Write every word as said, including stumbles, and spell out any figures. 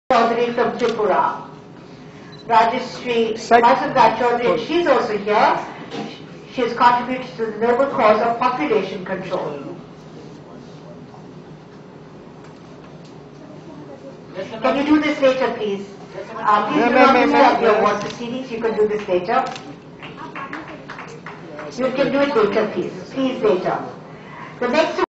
Chaudhary from Tripura. Rajeshri Masanga Chaudhary, she's also here. She has contributed to the noble cause of population control. Can you do this later, please? Uh, please do not disturb your award proceedings. You can do this later. You can do it later, please. Please later. The next